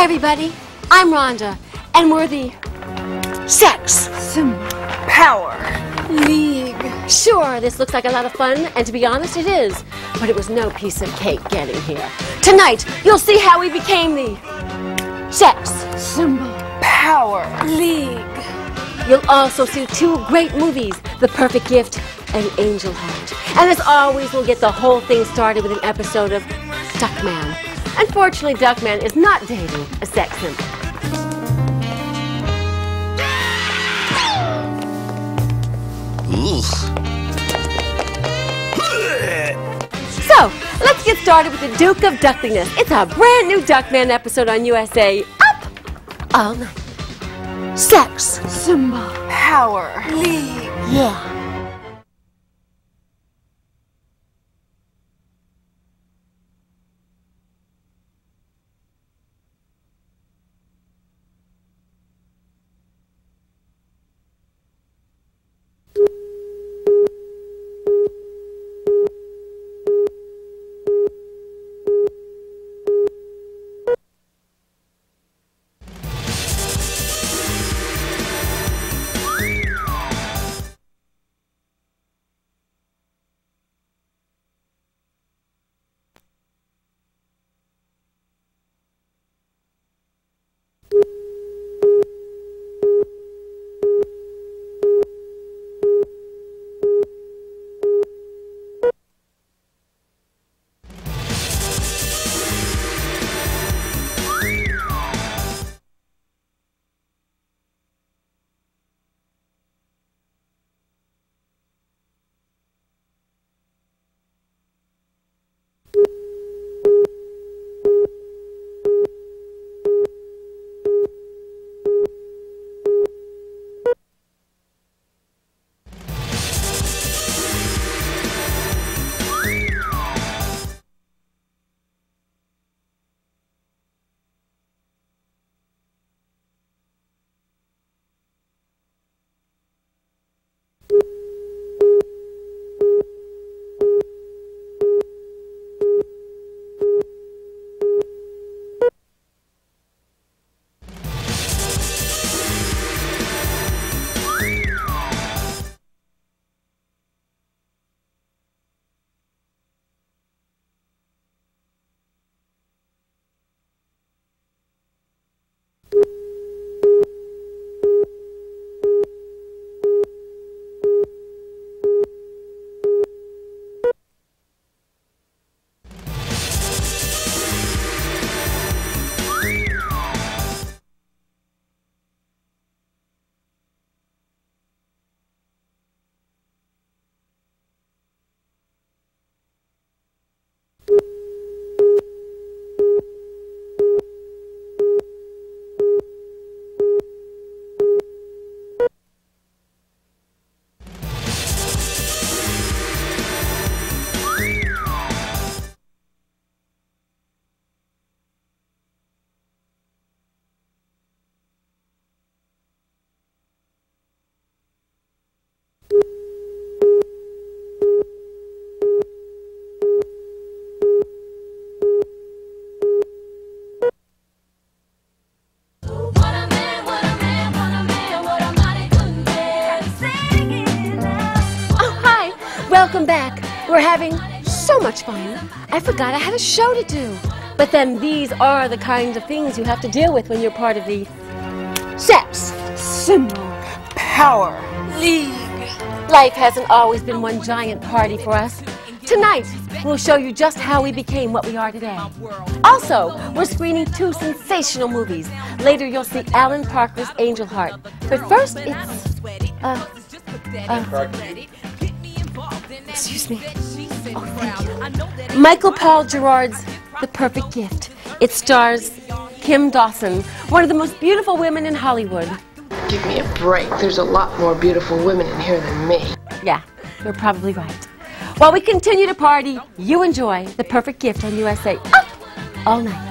everybody, I'm Rhonda, and we're the Sex, Power, League. Sure, this looks like a lot of fun, and to be honest, it is. But it was no piece of cake getting here. Tonight, you'll see how we became the Sex, Power, League. You'll also see two great movies, The Perfect Gift and Angel Heart. And as always, we'll get the whole thing started with an episode of Duckman. Unfortunately, Duckman is not dating a sex symbol. So, let's get started with the Duke of Duckliness. It's a brand new Duckman episode on USA. Up all night. Sex, symbol, power, league. Yeah. Welcome back. We're having so much fun. I forgot I had a show to do. But then these are the kinds of things you have to deal with when you're part of the Sex, Symbol, Power, League. Life hasn't always been one giant party for us. Tonight, we'll show you just how we became what we are today. Also, we're screening two sensational movies. Later, you'll see Alan Parker's Angel Heart. But first, it's, excuse me. Oh, thank you. Michael Paul Gerard's The Perfect Gift. It stars Kim Dawson, one of the most beautiful women in Hollywood. Give me a break. There's a lot more beautiful women in here than me. Yeah, you're probably right. While we continue to party, you enjoy The Perfect Gift on USA. Up all night.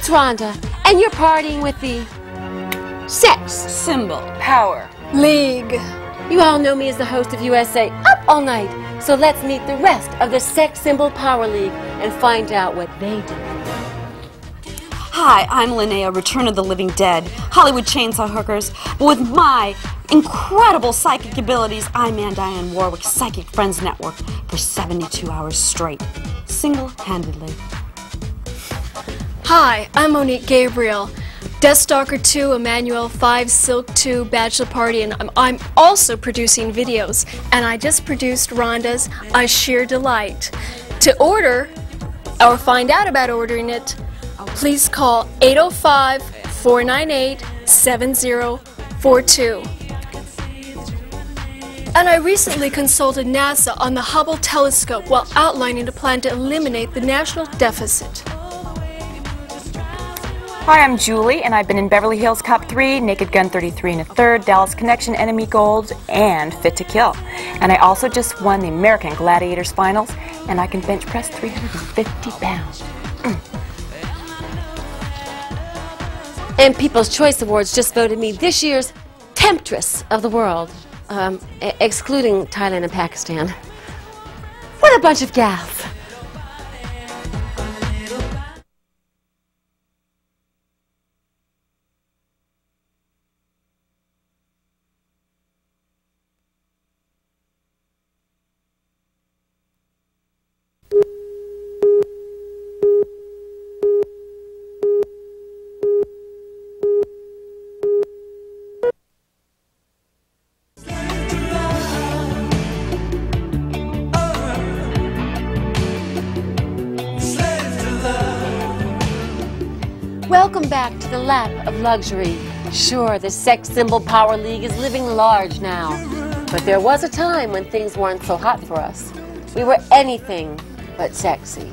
It's Rhonda, and you're partying with the sex symbol power league. You all know me as the host of USA Up All Night, so let's meet the rest of the sex symbol power league and find out what they do. Hi, I'm Linnea, Return of the Living Dead, Hollywood chainsaw hookers. But with my incredible psychic abilities, I manned Diane Warwick's Psychic Friends Network for 72 hours straight, single-handedly. Hi, I'm Monique Gabriel, Death Stalker 2, Emmanuel 5, Silk 2, Bachelor Party, and I'm also producing videos. And I just produced Rhonda's A Sheer Delight. To order, or find out about ordering it, please call 805-498-7042. And I recently consulted NASA on the Hubble telescope while outlining a plan to eliminate the national deficit. Hi, I'm Julie, and I've been in Beverly Hills Cop 3, Naked Gun 33 1/3, Dallas Connection, Enemy Gold, and Fit to Kill. And I also just won the American Gladiators finals, and I can bench press 350 pounds. And People's Choice Awards just voted me this year's Temptress of the World, excluding Thailand and Pakistan. What a bunch of gals. Welcome back to the lap of luxury. Sure, the sex symbol power league is living large now, but there was a time when things weren't so hot for us. We were anything but sexy.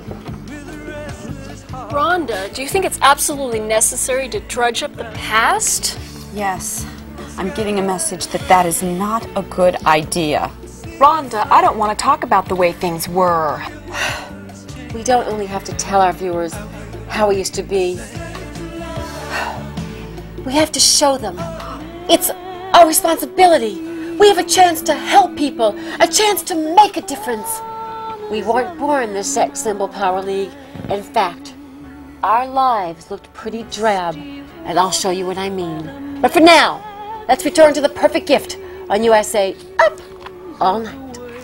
Rhonda, do you think it's absolutely necessary to drudge up the past? Yes, I'm getting a message that that is not a good idea. Rhonda, I don't want to talk about the way things were. We don't only have to tell our viewers how we used to be. We have to show them. It's our responsibility. We have a chance to help people, a chance to make a difference. We weren't born the sex symbol power league. In fact, our lives looked pretty drab, and I'll show you what I mean. But for now, let's return to the perfect gift on USA Up All Night.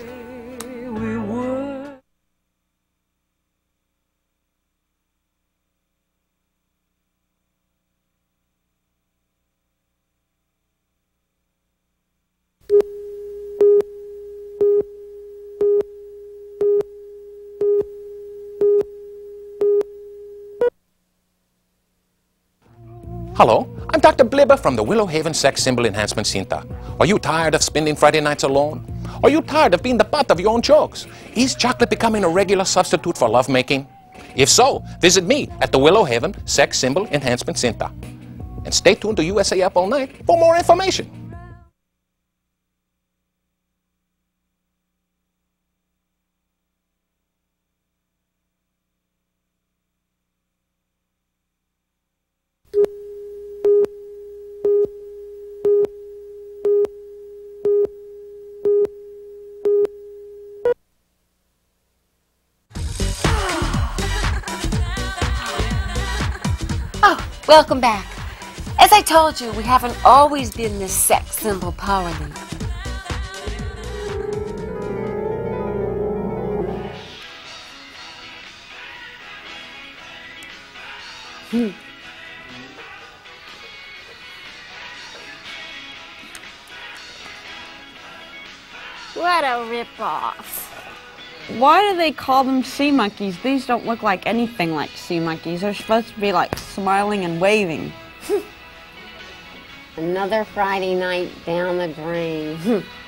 Hello, I'm Dr. Blibber from the Willow Haven Sex Symbol Enhancement Center. Are you tired of spending Friday nights alone? Are you tired of being the butt of your own jokes? Is chocolate becoming a regular substitute for lovemaking? If so, visit me at the Willow Haven Sex Symbol Enhancement Center. And stay tuned to USA Up All Night for more information. Welcome back. As I told you, we haven't always been this sex symbol power league. What a ripoff. Why do they call them sea monkeys? These don't look like anything like sea monkeys. They're supposed to be like smiling and waving. Another Friday night down the drain.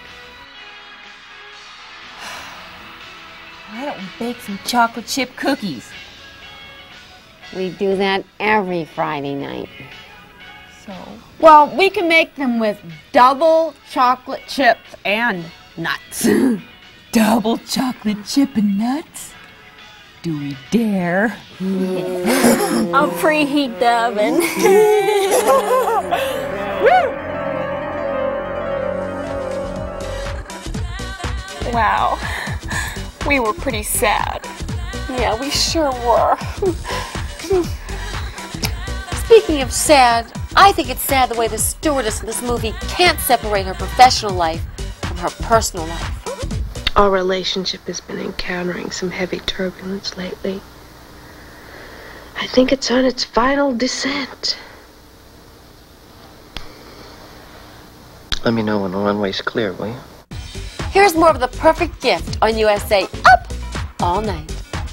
Why don't we bake some chocolate chip cookies? We do that every Friday night. So? Well, we can make them with double chocolate chips and nuts. Double chocolate chip and nuts? Do we dare? I'll preheat the oven. Wow. We were pretty sad. Yeah, we sure were. Speaking of sad, I think it's sad the way the stewardess in this movie can't separate her professional life from her personal life. Our relationship has been encountering some heavy turbulence lately. I think it's on its final descent. Let me know when the runway's clear, will you? Here's more of The Perfect Gift on USA Up All Night.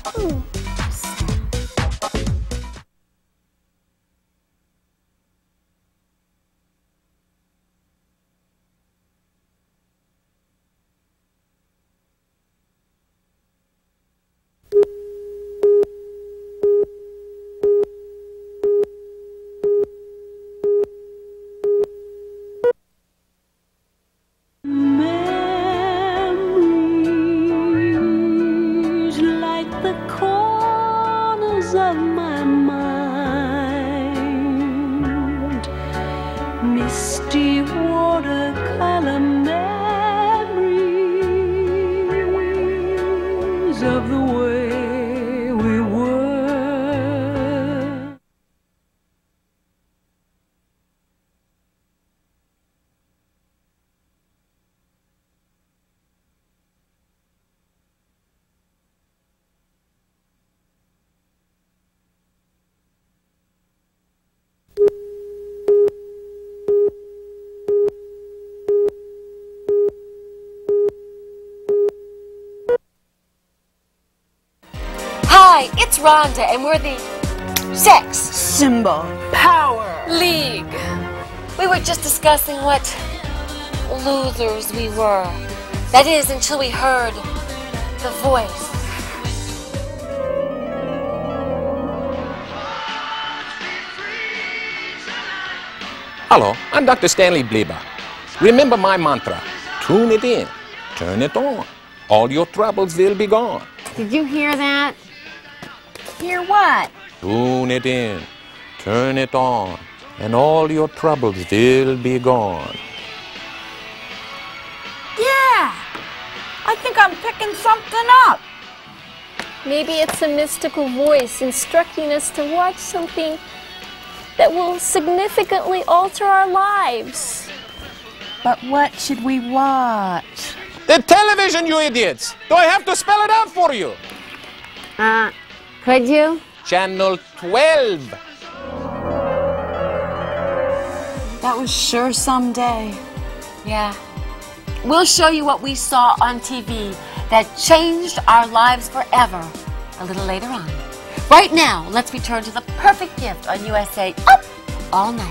Hi, it's Rhonda, and we're the Sex Symbol. Power. League. We were just discussing what losers we were. That is, until we heard the voice. Hello, I'm Dr. Stanley Bleeber. Remember my mantra, tune it in, turn it on. All your troubles will be gone. Did you hear that? Hear what? Tune it in, turn it on, and all your troubles will be gone. Yeah! I think I'm picking something up. Maybe it's a mystical voice instructing us to watch something that will significantly alter our lives. But what should we watch? The television, you idiots! Do I have to spell it out for you? Could you? Channel 12. That was sure some day. Yeah. We'll show you what we saw on TV that changed our lives forever a little later on. Right now, let's return to The Perfect Gift on USA Up All Night.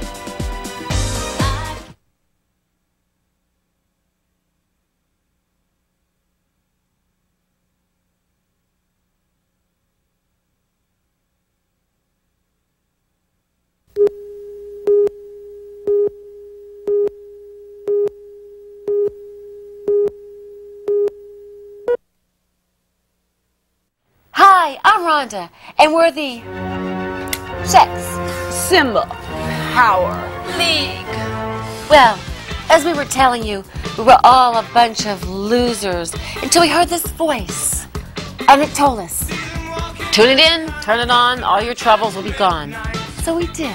Hi, I'm Rhonda, and we're the Sex Symbol. Power. League. Well, as we were telling you, we were all a bunch of losers until we heard this voice. And it told us, tune it in, turn it on, all your troubles will be gone. So we did.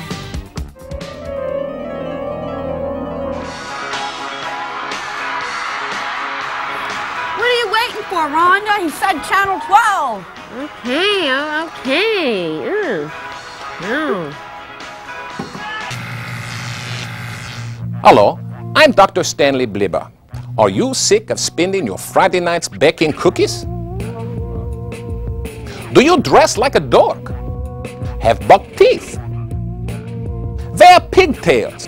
What are you waiting for, Rhonda? He said Channel 12. Okay. Hello, I'm Dr. Stanley Bleeber. Are you sick of spending your Friday nights baking cookies? Do you dress like a dork? Have buck teeth? Wear pigtails?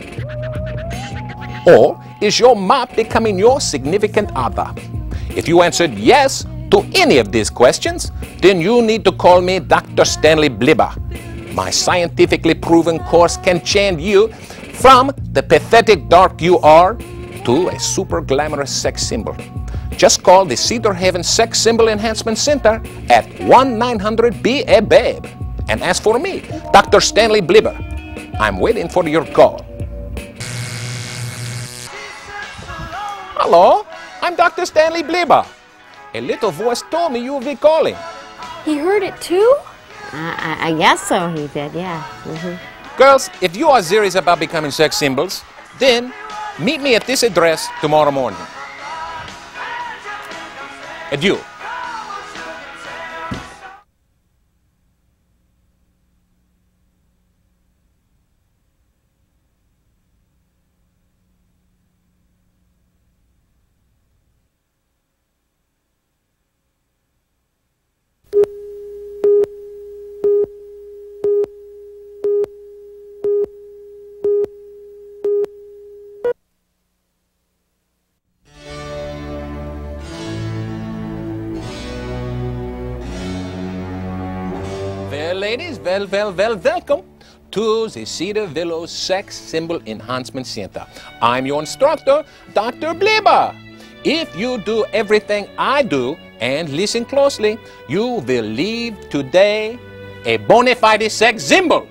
Or is your mop becoming your significant other? If you answered yes to any of these questions, then you need to call me Dr. Stanley Bleeber. My scientifically proven course can change you from the pathetic dork you are to a super glamorous sex symbol. just call the Cedar Haven Sex Symbol Enhancement Center at 1-900-BE-BABE and ask for me, Dr. Stanley Blibber. I'm waiting for your call. Hello, I'm Dr. Stanley Blibber. A little voice told me you would be calling. He heard it too? I guess so, he did, yeah. Girls, if you are serious about becoming sex symbols, then meet me at this address tomorrow morning. Adieu. Well, ladies, welcome to the Cedar Willows Sex Symbol Enhancement Center. I'm your instructor, Dr. Blibber. If you do everything I do and listen closely, you will leave today a bona fide sex symbol.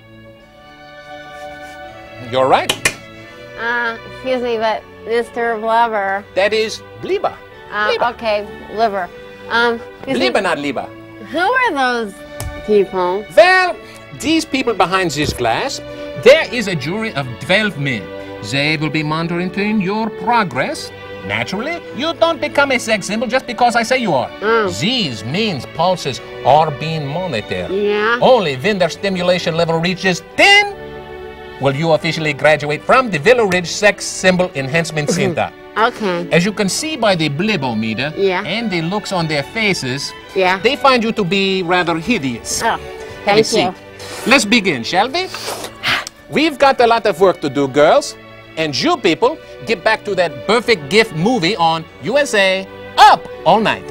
You're right. Excuse me, but Mr. Blubber. That is Blibber. Okay, Blubber. Blibber, not Lieber. Who are those people? Well, these people behind this glass, there is a jury of 12 men. They will be monitoring your progress. Naturally, you don't become a sex symbol just because I say you are. These men's pulses are being monitored. Yeah. Only when their stimulation level reaches 10 will you officially graduate from the Willow Ridge Sex Symbol Enhancement Center. Okay. As you can see by the blibometer and the looks on their faces, they find you to be rather hideous. Oh, thank you. Let's begin, shall we? We've got a lot of work to do, girls. And you people, get back to that perfect gift movie on USA Up All Night.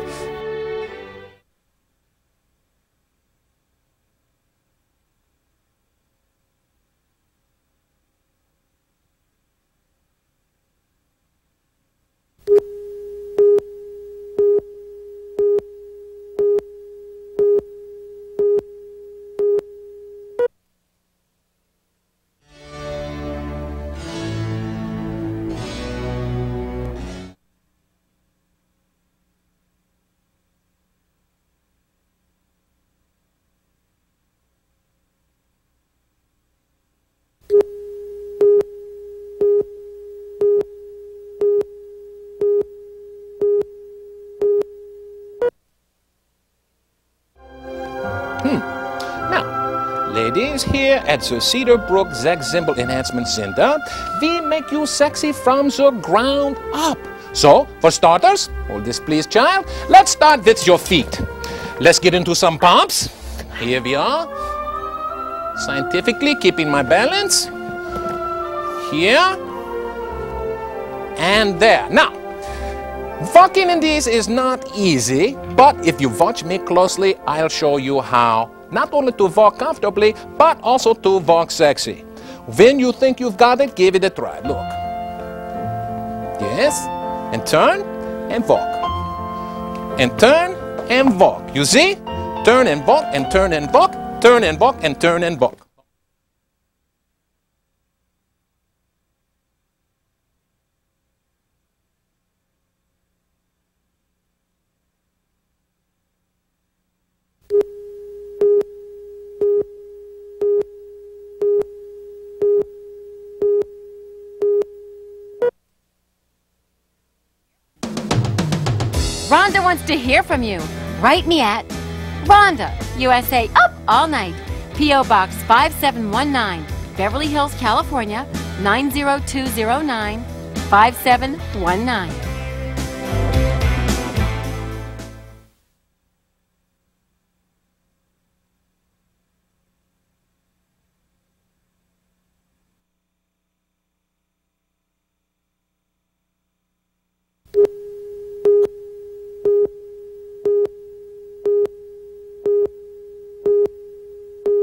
Ladies, here at the Cedar Brook Sex Symbol Enhancement Center, we make you sexy from the ground up. So, for starters, hold this please, child. Let's start with your feet. Let's get into some pumps. Here we are. Scientifically keeping my balance. Here. And there. Now, walking in these is not easy, but if you watch me closely, I'll show you how. Not only to walk comfortably, but also to walk sexy. When you think you've got it, give it a try. Look. Yes. And turn and walk. And turn and walk. You see? Turn and walk and turn and walk. Turn and walk and turn and walk. Rhonda wants to hear from you. Write me at Rhonda, USA Up All Night, P.O. Box 5719, Beverly Hills, California, 90209, 5719.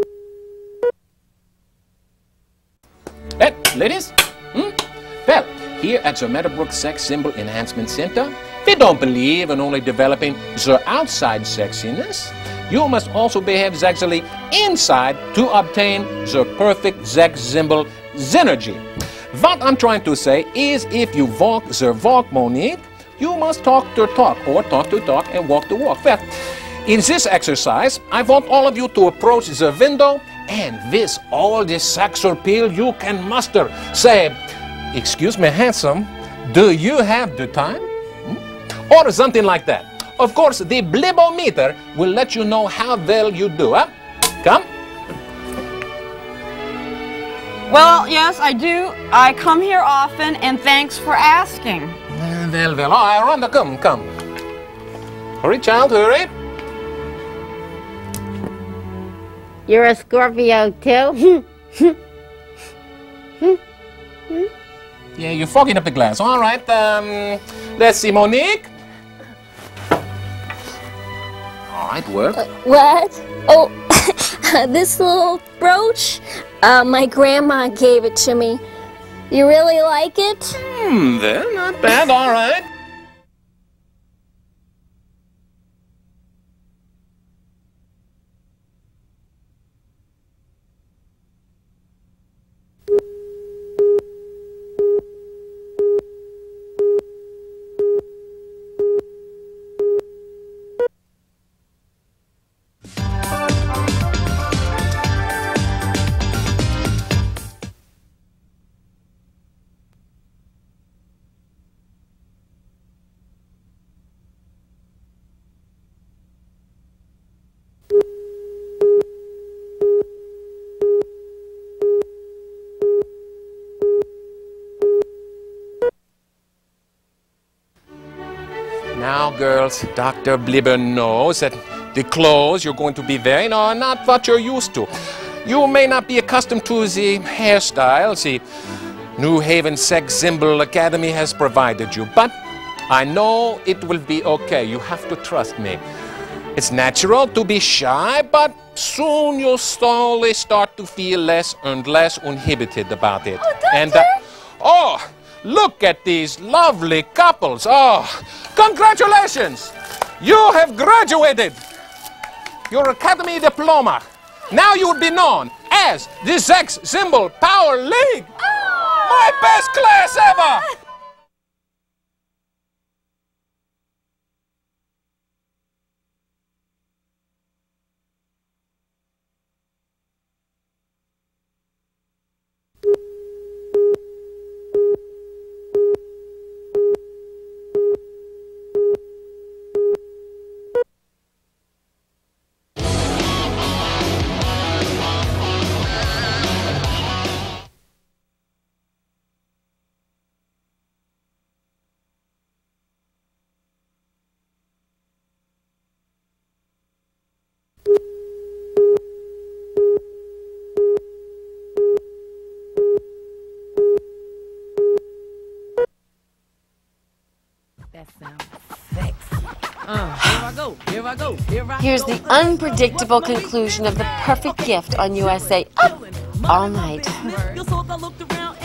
Ladies, well, Here at the Meadowbrook Sex Symbol Enhancement Center, we don't believe in only developing the outside sexiness. You must also behave sexily inside to obtain the perfect sex symbol synergy. What I'm trying to say is if you walk the walk, Monique, you must talk the talk, or talk the talk and walk the walk. Well, in this exercise, I want all of you to approach the window and with all the sex appeal you can muster, say, "Excuse me, handsome, do you have the time?" Or something like that. Of course, the blibometer will let you know how well you do, huh? Come. Well, yes, I do. I come here often, and thanks for asking. Well. All right, Rhonda, come. Hurry, child, hurry. You're a Scorpio, too? Yeah, you're fogging up the glass. All right, let's see, Monique. All right, work. What? Oh, this little brooch? My grandma gave it to me. You really like it? Well, not bad, all right. Now, girls, Dr. Blibber knows that the clothes you're going to be wearing are not what you're used to. You may not be accustomed to the hairstyles the New Haven Sex Symbol Academy has provided you, but I know it will be okay. You have to trust me. It's natural to be shy, but soon you'll slowly start to feel less and less inhibited about it. Oh, Doctor! Look at these lovely couples. Oh, congratulations! You have graduated your academy diploma. Now you will be known as the Sex Symbol Power League. Oh! My best class ever! Here's the unpredictable conclusion of the perfect gift on USA Up All Night.